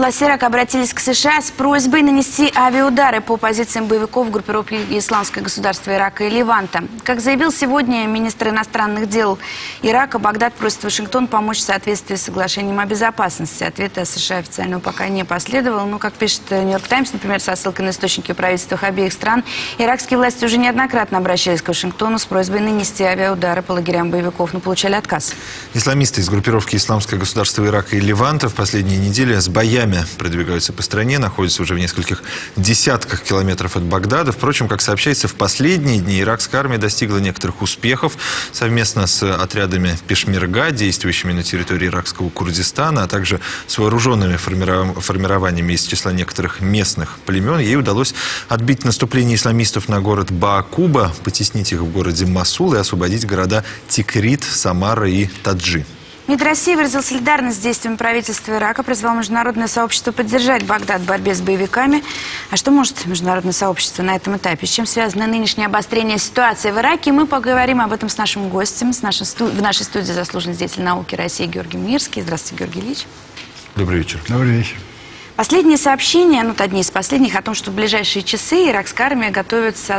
Власти Ирака обратились к США с просьбой нанести авиаудары по позициям боевиков группировки «Исламское государство Ирака» и «Леванта». Как заявил сегодня министр иностранных дел Ирака, Багдад просит Вашингтон помочь в соответствии с соглашением о безопасности. Ответа США официального пока не последовало. Но, как пишет «Нью-Йорк Таймс», например, со ссылкой на источники в правительствах обеих стран, иракские власти уже неоднократно обращались к Вашингтону с просьбой нанести авиаудары по лагерям боевиков, но получали отказ. Исламисты из группировки «Исламское государство Ирака» и «Леванта» в последние недели с боями продвигаются по стране, находятся уже в нескольких десятках километров от Багдада. Впрочем, как сообщается, в последние дни иракская армия достигла некоторых успехов совместно с отрядами Пешмерга, действующими на территории иракского Курдистана, а также с вооруженными формированиями из числа некоторых местных племен. Ей удалось отбить наступление исламистов на город Баакуба, потеснить их в городе Мосул и освободить города Тикрит, Самара и Таджи. МИД России выразил солидарность с действиями правительства Ирака, призвал международное сообщество поддержать Багдад в борьбе с боевиками. А что может международное сообщество на этом этапе? С чем связано нынешнее обострение ситуации в Ираке? Мы поговорим об этом с нашим гостем, в нашей студии заслуженный деятель науки России Георгий Мирский. Здравствуйте, Георгий Ильич. Добрый вечер. Добрый вечер. Последние сообщения, одни из последних, о том, что в ближайшие часы иракская армия готовится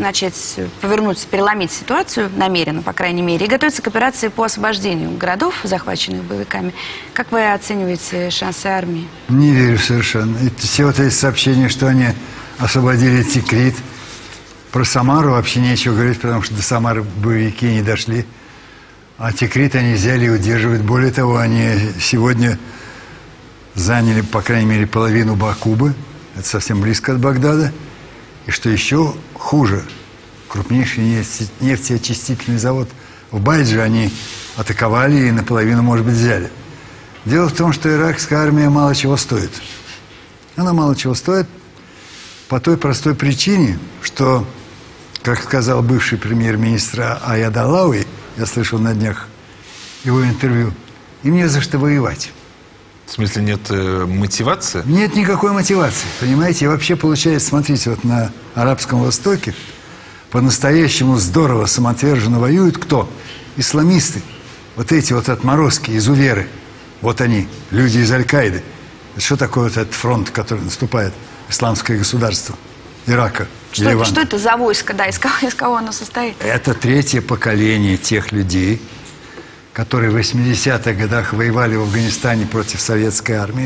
переломить ситуацию, намеренно, по крайней мере, и готовится к операции по освобождению городов, захваченных боевиками. Как вы оцениваете шансы армии? Не верю совершенно. И все вот эти сообщения, что они освободили Тикрит, про Самару вообще нечего говорить, потому что до Самары боевики не дошли. А Тикрит они взяли и удерживают. Более того, они сегодня заняли, по крайней мере, половину Баакубы. Это совсем близко от Багдада. И что еще хуже, крупнейший нефтеочистительный завод в Байдже они атаковали и наполовину, может быть, взяли. Дело в том, что иракская армия мало чего стоит. Она мало чего стоит по той простой причине, что, как сказал бывший премьер-министр Аяд Алауи, я слышал на днях его интервью, им не за что воевать. В смысле, нет мотивации? Нет никакой мотивации, понимаете? И вообще получается, смотрите, вот на Арабском Востоке по-настоящему здорово, самоотверженно воюют кто? Исламисты. Вот эти вот отморозки, изуверы. Вот они, люди из Аль-Каиды. Что такое вот этот фронт, который наступает? Исламское государство Ирака. Что это за войско, да, из кого оно состоит? Это третье поколение тех людей, которые в 80-х годах воевали в Афганистане против советской армии,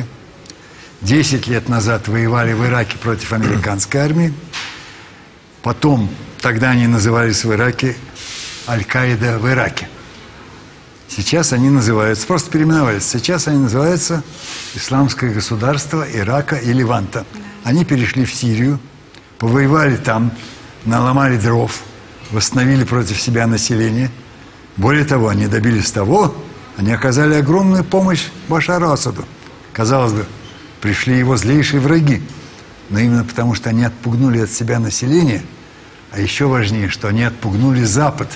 10 лет назад воевали в Ираке против американской армии, потом, тогда они назывались в Ираке Аль-Каида в Ираке. Сейчас они называются, просто переименовались, сейчас они называются Исламское государство Ирака и Леванта. Они перешли в Сирию, повоевали там, наломали дров, восстановили против себя население. Более того, они добились того, они оказали огромную помощь Башару Асаду. Казалось бы, пришли его злейшие враги. Но именно потому, что они отпугнули от себя население, а еще важнее, что они отпугнули Запад.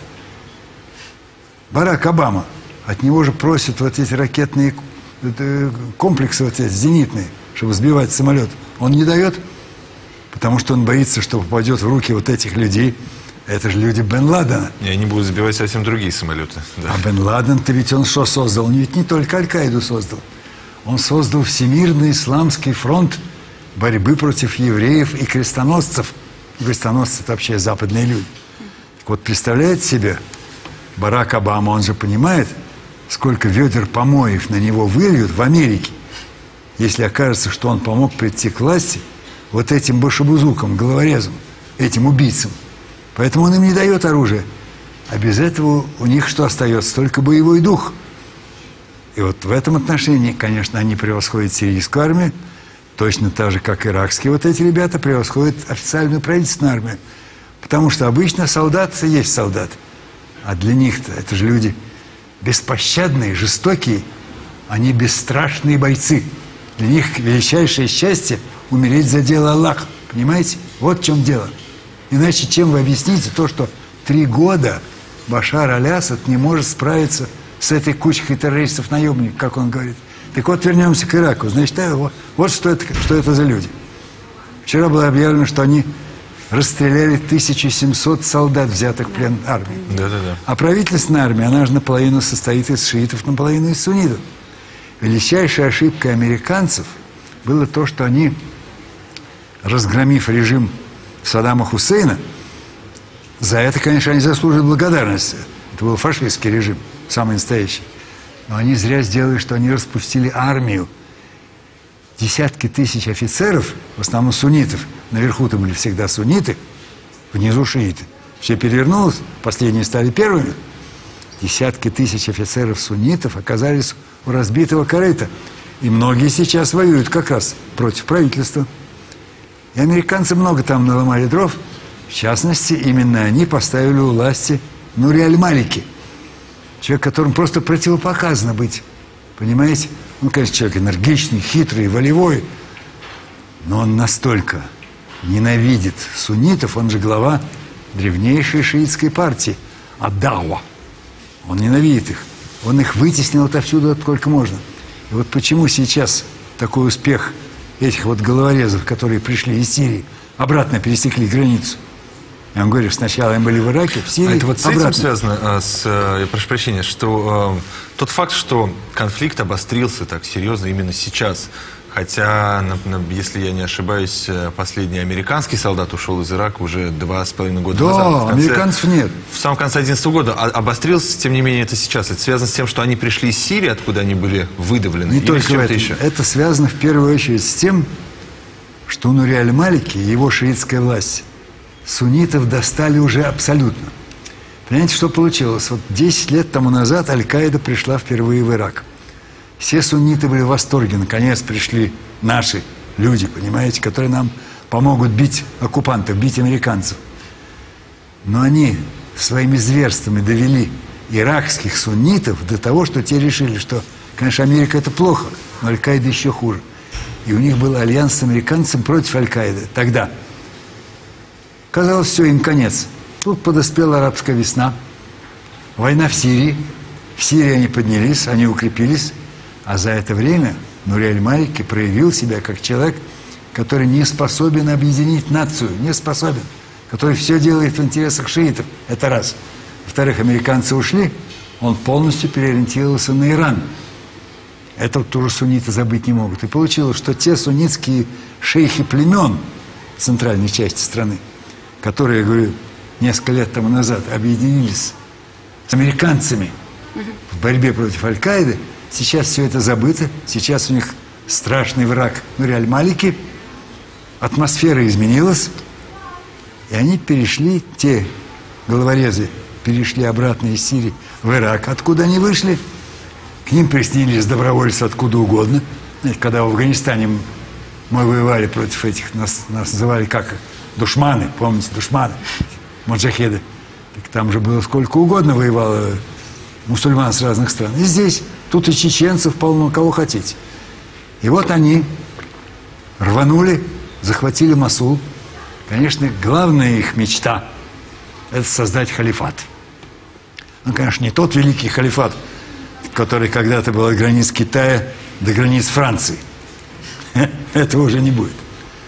Барак Обама, от него же просят вот эти ракетные комплексы, вот эти зенитные, чтобы сбивать самолет. Он не дает, потому что он боится, что попадет в руки вот этих людей. Это же люди Бен Ладена. И они будут сбивать совсем другие самолеты. Да. А Бен Ладен-то ведь он что создал? Он ведь не только Аль-Каиду создал. Он создал Всемирный исламский фронт борьбы против евреев и крестоносцев. Крестоносцы – это вообще западные люди. Так вот, представляете себе, Барак Обама, он же понимает, сколько ведер помоев на него выльют в Америке, если окажется, что он помог прийти к власти вот этим башебузукам, головорезам, этим убийцам. Поэтому он им не дает оружие. А без этого у них что остается? Только боевой дух. И вот в этом отношении, конечно, они превосходят сирийскую армию, точно так же, как иракские вот эти ребята превосходят официальную правительственную армию. Потому что обычно солдат есть солдат. А для них-то это же люди беспощадные, жестокие. Они бесстрашные бойцы. Для них величайшее счастье – умереть за дело Аллаха. Понимаете? Вот в чем дело. Иначе чем вы объясните то, что 3 года Башар Аль-Асад не может справиться с этой кучкой террористов-наемников, как он говорит. Так вот, вернемся к Ираку. Значит, вот что это за люди. Вчера было объявлено, что они расстреляли 1700 солдат, взятых в плен армии. Да-да-да. А правительственная армия, она же наполовину состоит из шиитов, наполовину из суннитов. Величайшая ошибка американцев было то, что они, разгромив режим Саддама Хусейна, за это, конечно, они заслуживают благодарности. Это был фашистский режим, самый настоящий. Но они зря сделали, что они распустили армию. Десятки тысяч офицеров, в основном суннитов, наверху-то были всегда сунниты, внизу шииты. Все перевернулось, последние стали первыми. Десятки тысяч офицеров суннитов оказались у разбитого корыта. И многие сейчас воюют как раз против правительства. И американцы много там наломали дров. В частности, именно они поставили у власти Нури аль-Малики. Человек, которому просто противопоказано быть. Понимаете? Он, конечно, человек энергичный, хитрый, волевой. Но он настолько ненавидит суннитов, он же глава древнейшей шиитской партии Ад-Дауа. Он ненавидит их. Он их вытеснил отовсюду, сколько можно. И вот почему сейчас такой успех этих вот головорезов, которые пришли из Сирии, обратно пересекли границу. Я вам говорю, сначала они были в Ираке, в Сирии, это вот с обратно. этим связано, я прошу прощения, что тот факт, что конфликт обострился так серьезно именно сейчас, хотя, если я не ошибаюсь, последний американский солдат ушел из Ирака уже 2,5 года назад. Да, американцев нет. В самом конце 2011 года. Обострился, тем не менее, это сейчас. Это связано с тем, что они пришли из Сирии, откуда они были выдавлены? Не только это. Еще? Это связано в первую очередь с тем, что Нури аль-Малики и его шиитская власть суннитов достали уже абсолютно. Понимаете, что получилось? Вот 10 лет тому назад Аль-Каида пришла впервые в Ирак. Все сунниты были в восторге. Наконец пришли наши люди, понимаете, которые нам помогут бить оккупантов, бить американцев. Но они своими зверствами довели иракских суннитов до того, что те решили, что, конечно, Америка это плохо, но Аль-Каида еще хуже. И у них был альянс с американцем против Аль-Каиды. Тогда казалось, все, им конец. Тут подоспела арабская весна, война в Сирии. В Сирии они поднялись, они укрепились. А за это время Нури аль-Малики проявил себя как человек, который не способен объединить нацию, не способен, который все делает в интересах шиитов. Это раз. Во-вторых, американцы ушли, он полностью переориентировался на Иран. Это тоже сунниты забыть не могут. И получилось, что те суннитские шейхи племен в центральной части страны, которые, я говорю, несколько лет тому назад объединились с американцами в борьбе против Аль-Каиды, сейчас все это забыто. Сейчас у них страшный враг Нури аль-Малики. Атмосфера изменилась. И они перешли, те головорезы, перешли обратно из Сирии в Ирак. Откуда они вышли? К ним приснились добровольцы откуда угодно. Знаете, когда в Афганистане мы воевали против этих, нас называли как? Душманы, помните, душманы, маджахеды. Так там же было сколько угодно воевало мусульман с разных стран. И здесь, тут и чеченцев полно, кого хотите. И вот они рванули, захватили Мосул. Конечно, главная их мечта – это создать халифат. Ну, конечно, не тот великий халифат, который когда-то был от границ Китая до границ Франции. Этого уже не будет.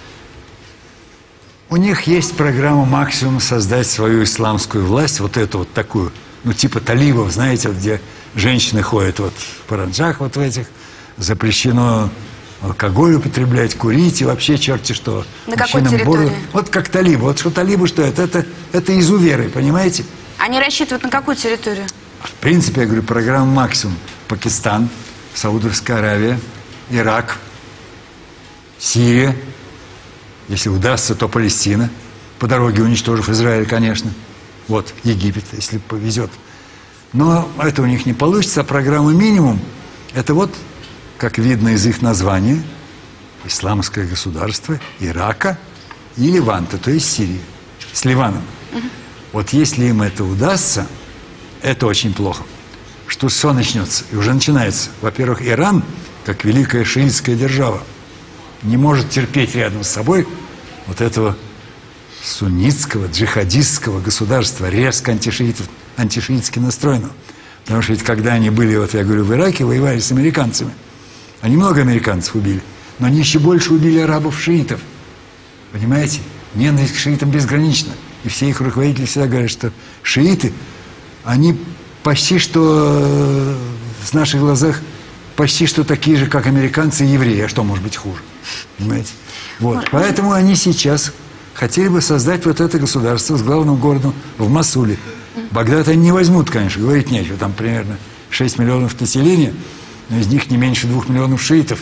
У них есть программа «Максимум» создать свою исламскую власть, вот эту вот такую, ну типа талибов, знаете, вот, где женщины ходят вот в паранджах вот в этих, запрещено алкоголь употреблять, курить и вообще черти что. На какой территории? Вот как талибы. Вот что талибы, что это изуверы, понимаете? Они рассчитывают на какую территорию? В принципе, я говорю, программа «Максимум». Пакистан, Саудовская Аравия, Ирак, Сирия. Если удастся, то Палестина. По дороге уничтожив Израиль, конечно. Вот, Египет, если повезет. Но это у них не получится. А программа «Минимум» – это вот, как видно из их названия, исламское государство Ирака и Леванта, то есть Сирии, с Ливаном. Вот если им это удастся, это очень плохо. Что все начнется, и уже начинается. Во-первых, Иран, как великая шиитская держава, не может терпеть рядом с собой вот этого суннитского, джихадистского государства, резко антишиитски настроенного. Потому что ведь когда они были, вот я говорю, в Ираке, воевали с американцами, они много американцев убили, но они еще больше убили арабов-шиитов. Понимаете? Ненависть к шиитам безгранична. И все их руководители всегда говорят, что шииты, они почти что в наших глазах почти что такие же, как американцы и евреи. А что может быть хуже? Понимаете? Вот. Поэтому они сейчас хотели бы создать вот это государство с главным городом в Мосуле. Багдад они не возьмут, конечно, говорить нечего. Там примерно 6 миллионов населения, но из них не меньше 2 миллионов шиитов.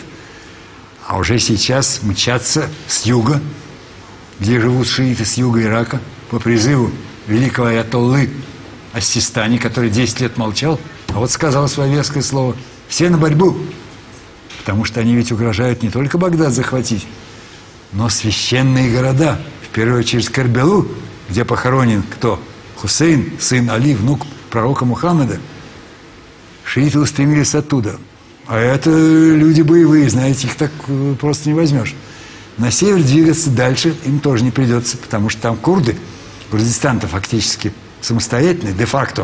А уже сейчас мчатся с юга, где живут шииты с юга Ирака, по призыву великого аятоллы Ас-Систани, который 10 лет молчал, а вот сказал свое веское слово: все на борьбу. Потому что они ведь угрожают не только Багдад захватить, но священные города, в первую очередь Карбелу, где похоронен кто? Хусейн, сын Али, внук пророка Мухаммада. Шииты устремились оттуда. А это люди боевые, знаете, их так просто не возьмешь. На север двигаться дальше им тоже не придется, потому что там курды, Курдистан-то фактически самостоятельный, де-факто.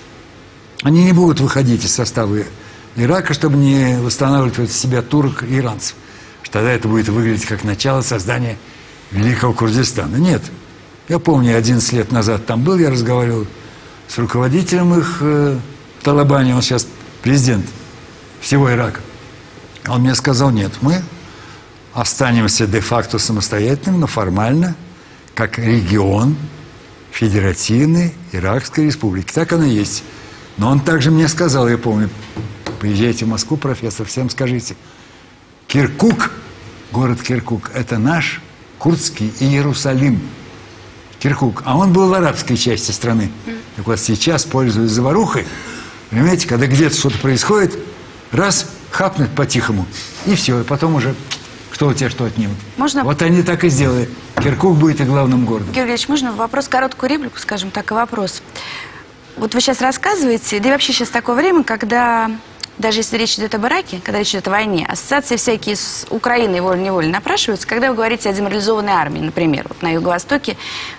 Они не будут выходить из состава Ирака, чтобы не восстанавливать против себя турок и иранцев. Тогда это будет выглядеть как начало создания Великого Курдистана. Нет. Я помню, 11 лет назад там был, я разговаривал с руководителем их Талабани, он сейчас президент всего Ирака. Он мне сказал: нет, мы останемся де-факто самостоятельным, но формально, как регион Федеративной Иракской Республики. Так оно и есть. Но он также мне сказал, я помню: приезжайте в Москву, профессор, всем скажите: Киркук, город Киркук, это наш курдский Иерусалим. Киркук. А он был в арабской части страны. Так вот сейчас, пользуясь заварухой, понимаете, когда где-то что-то происходит, раз, хапнуть по-тихому, и все, и потом уже кто у тебя что отнимут. Можно... Вот они так и сделали. Киркук будет и главным городом. Георгий Ильич, можно вопрос, короткую реплику, скажем так, и вопрос. Вот вы сейчас рассказываете, да и вообще сейчас такое время, когда, даже если речь идет об Ираке, когда речь идет о войне, ассоциации всякие с Украиной волей-неволей напрашиваются, когда вы говорите о деморализованной армии, например, вот на Юго-Востоке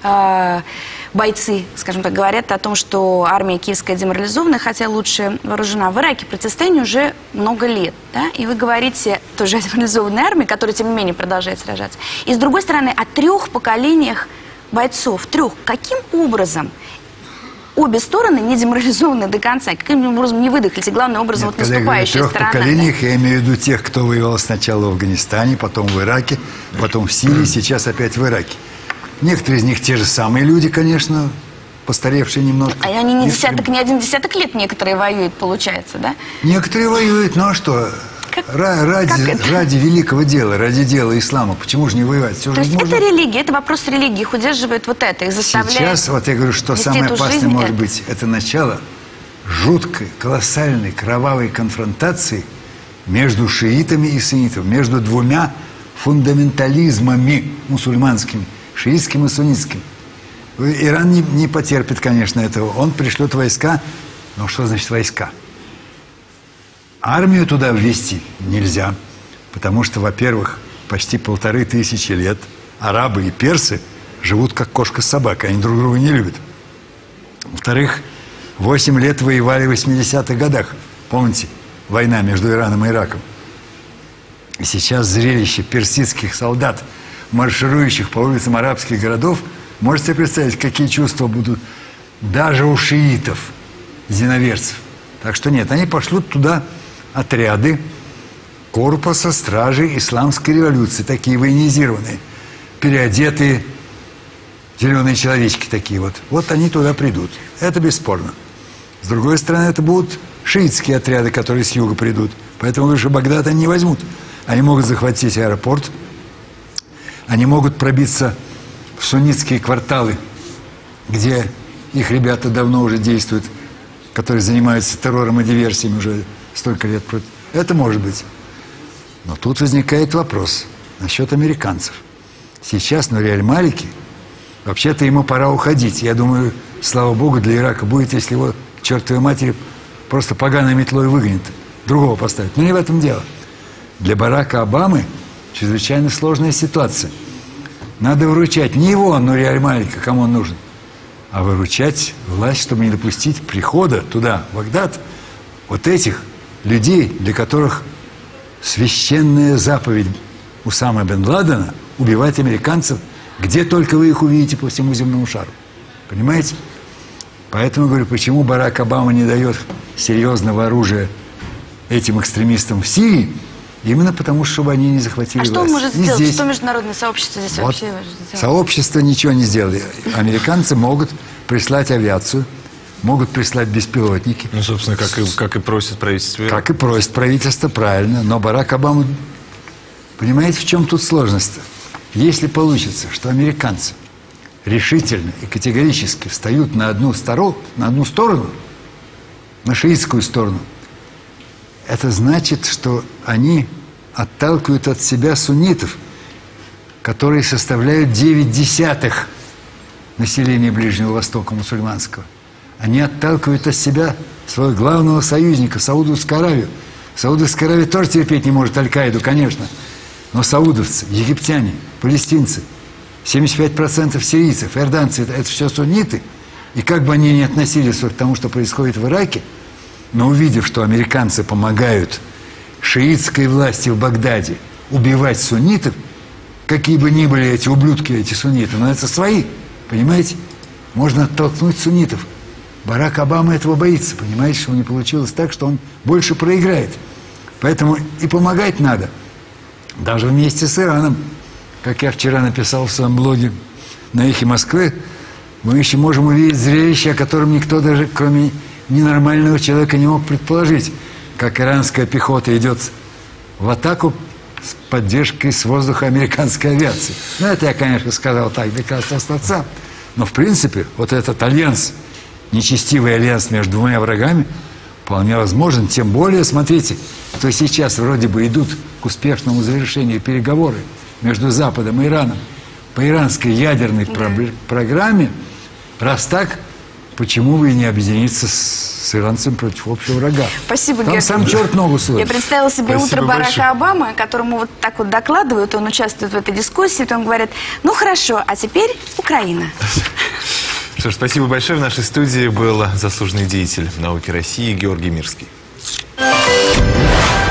бойцы, скажем так, говорят о том, что армия киевская деморализованная, хотя лучше вооружена. В Ираке противостояние уже много лет, да? И вы говорите тоже о деморализованной армии, которая, тем не менее, продолжает сражаться. И, с другой стороны, о 3 поколениях бойцов. 3. Каким образом обе стороны не деморализованы до конца? Каким образом не выдохлись? И, главным образом, Нет, вот наступающая сторона. Когда я говорю о 3 поколениях, я имею в виду тех, кто воевал сначала в Афганистане, потом в Ираке, потом в Сирии, сейчас опять в Ираке. Некоторые из них те же самые люди, конечно, постаревшие немножко. А они не один десяток лет некоторые воюют, получается, да? Некоторые воюют, ну а что? Ради великого дела, ради дела ислама. Почему же не воевать? Все То есть это религия, это вопрос религии, их удерживает вот это, их заставляет. Сейчас, вот я говорю, что самое опасное может быть, это начало жуткой, колоссальной, кровавой конфронтации между шиитами и суннитами, между 2 фундаментализмами мусульманскими, шиитским и суннитским. Иран не потерпит, конечно, этого. Он пришлет войска. Но что значит войска? Армию туда ввести нельзя. Потому что, во-первых, почти 1500 лет арабы и персы живут как кошка с собакой. Они друг друга не любят. Во-вторых, 8 лет воевали в 80-х годах. Помните? Война между Ираном и Ираком. И сейчас зрелище персидских солдат, марширующих по улицам арабских городов, можете себе представить, какие чувства будут даже у шиитов, зиноверцев. Так что нет, они пошлют туда отряды корпуса стражей исламской революции, такие военизированные, переодетые зеленые человечки такие вот. Вот они туда придут. Это бесспорно. С другой стороны, это будут шиитские отряды, которые с юга придут. Поэтому лучше Багдад они не возьмут. Они могут захватить аэропорт, они могут пробиться в суннитские кварталы, где их ребята давно уже действуют, которые занимаются террором и диверсиями уже столько лет. Это может быть. Но тут возникает вопрос насчет американцев. Сейчас Нури аль-Малики, вообще-то ему пора уходить. Я думаю, слава богу, для Ирака будет, если его, к чертовой матери, просто поганой метлой выгонят. Другого поставить. Но не в этом дело. Для Барака Обамы чрезвычайно сложная ситуация. Надо выручать не его, Нури аль-Малика, кому он нужен, а выручать власть, чтобы не допустить прихода туда, в Багдад, вот этих людей, для которых священная заповедь Усама бен Ладена убивать американцев, где только вы их увидите по всему земному шару. Понимаете? Поэтому говорю, почему Барак Обама не дает серьезного оружия этим экстремистам в Сирии, именно потому, чтобы они не захватили А власть. что он может Не сделать? здесь. Что международное сообщество здесь Вот вообще сделает? сообщество ничего не сделает. Американцы могут прислать авиацию, могут прислать беспилотники. Ну, собственно, как и просит правительство Ирака. Как и просит правительство, правильно. Но Барак Обама... Понимаете, в чем тут сложность-то? Если получится, что американцы решительно и категорически встают на одну сторону, на шиитскую сторону, это значит, что они отталкивают от себя суннитов, которые составляют 9/10 населения Ближнего Востока мусульманского. Они отталкивают от себя своего главного союзника, Саудовскую Аравию. Саудовская Аравия тоже терпеть не может Аль-Каиду, конечно. Но саудовцы, египтяне, палестинцы, 75% сирийцев, иорданцы, это все сунниты. И как бы они ни относились к тому, что происходит в Ираке, но увидев, что американцы помогают шиитской власти в Багдаде убивать суннитов, какие бы ни были эти ублюдки, эти сунниты, но это свои, понимаете? Можно оттолкнуть суннитов. Барак Обама этого боится, понимаете, что не получилось так, что он больше проиграет. Поэтому и помогать надо. Даже вместе с Ираном. Как я вчера написал в своем блоге на «Эхе Москвы», мы еще можем увидеть зрелище, о котором никто даже, кроме ненормального человека, не мог предположить. Как иранская пехота идет в атаку с поддержкой с воздуха американской авиации. Ну, это я, конечно, сказал так, для красного отца. Но, в принципе, вот этот альянс, нечестивый альянс между двумя врагами, вполне возможен. Тем более, смотрите, что сейчас вроде бы идут к успешному завершению переговоры между Западом и Ираном по иранской ядерной программе. Раз так, почему бы и не объединиться с иранцем против общего врага? Спасибо, Там Георгий. сам черт ногу сводит. Я представила себе Спасибо утро Барака большое. Обамы, которому вот так вот докладывают, он участвует в этой дискуссии, потом говорит, ну хорошо, а теперь Украина. Что ж, спасибо большое. В нашей студии был заслуженный деятель науки России Георгий Мирский.